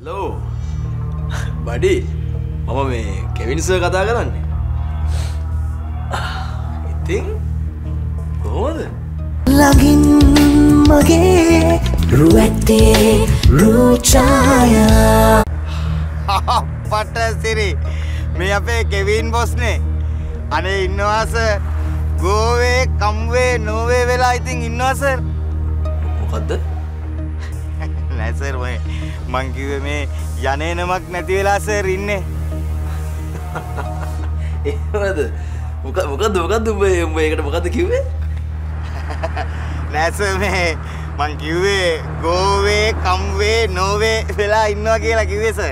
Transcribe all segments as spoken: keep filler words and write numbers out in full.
Hello. Buddy. මම මේ Kevin sir කතා කරන්නේ. ඉතින් කොහොමද? ළඟින් මගේ රුවැටේ රුචාය. පටසිරි මේ අපේ කෙවින් බොස්නේ. අනේ ඉන්නවා සර්. ගෝවේ කම්වේ නෝවේ වෙලා ඉතින් ඉන්නවා සර්. මොකද්ද? නෑ සර් මේ මං කිව්වේ මේ යන්නේ නමක් නැති වෙලා සර් ඉන්නේ. එහෙමද? මොකද මොකද්ද මොකද්ද උඹ උඹ ඒකට මොකද්ද කිව්වේ? නෑ සර් මේ මං කිව්වේ ගෝවේ කම්වේ නෝවේ වෙලා ඉන්නවා කියලා කිව්වේ සර්.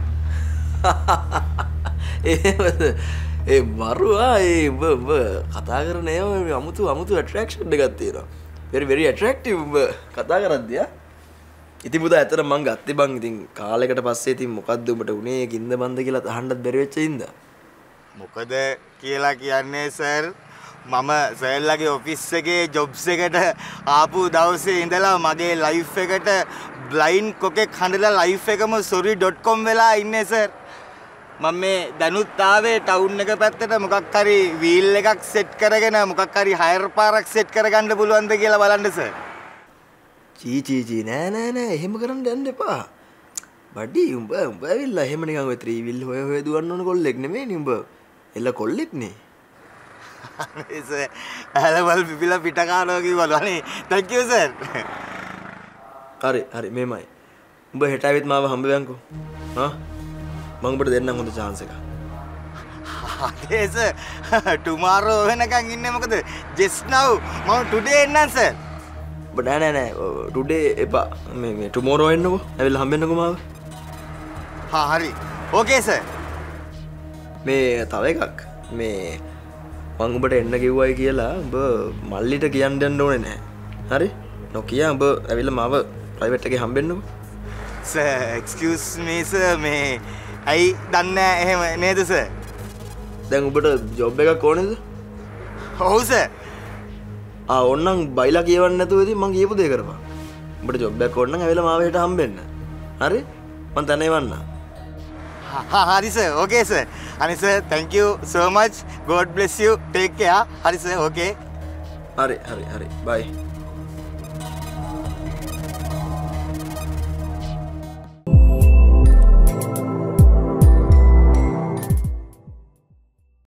එහෙමද? ඒ මරුවා ඒ උඹ උඹ කතා කරන ඒවා මේ අමුතු අමුතු ඇට්‍රැක්ෂන් එකක් තියෙනවා. very very attractive උඹ කතා කරද්දී ආ. ඉතින් පුතා ඇත්තට මං ගත්තේ බං ඉතින් කාලයකට පස්සේ ඉතින් මොකද්ද උඹට උනේ කින්ද බන්ද කියලා අහන්නත් බැරි වෙච්ච ඉඳා. මොකද කියලා කියන්නේ සර් මම සර්ලගේ ඔෆිස් එකේ ජොබ්ස් එකට ආපු දවසේ ඉඳලා මගේ ලයිෆ් එකට බ්ලයින්ඩ් කොකෙක් හඬලා ලයිෆ් එකම sorry dot com වෙලා ඉන්නේ සර්. මම මේ දැනුත් ආවේ ටවුන් එක පැත්තට මොකක් හරි වීල් එකක් සෙට් කරගෙන මොකක් හරි හයර් පාරක් සෙට් කරගන්න පුළුවන්ද කියලා බලන්න සර්. චී චී චී නෑ නෑ නෑ එහෙම කරන්න යන්න එපා. බඩි උඹ උඹ ඇවිල්ලා එහෙම නිකන් ඔය ත්‍රී වීල් හොය හොය දුවන්න ඕන කොල්ලෙක් නෙමෙයි නේ උඹ. එළ කොල්ලෙක් නේ. අනේ සර් ඇලවල් පිපිලා පිට කානවා කිව්වලු. අනේ thank you sir. හරි හරි මෙමය. උඹ හෙට ආවෙත් මාව හම්බ වෙන්කෝ. හා මම උඹට දෙන්නම් හොඳ chance එකක්. අනේ සර් tomorrow වෙනකන් ඉන්නේ මොකද? just now මම today එන්නම් sir. බඩ නෑ නෑ ටුඩේ එපා මේ මේ ටුමෝරෝ එන්නකෝ ඇවිල්ලා හම්බෙන්නකෝ මාව. හා හරි ඕකේ සර්. මේ තව එකක් මේ මං උඹට එන්න කිව්වයි කියලා උඹ මල්ලිට කියන්න යන්න ඕනේ නෑ. හරි? නොකිය උඹ ඇවිල්ලා මාව ප්‍රයිවට් එකේ හම්බෙන්නකෝ. සර් excuse me sir මේ ඇයි දන්නේ එහෙම නේද සර්? දැන් උඹට ජොබ් එකක් ඕනේද? ඔව් සර්. ආ ඕන්නම් බයිලා කියවන්න නැතුව ඉතින් මං කියපු දේ කරපන්. උඹට ජොබ් එකක් ඕන නම් ඇවිල්ලා මාව හෙට හම්බෙන්න. හරි? මං තන එවන්න. හා හරි සර්. Okay sir. අනේ sir thank you so much. God bless you. Take care. හරි සර්. ඕකේ. හරි හරි හරි. bye.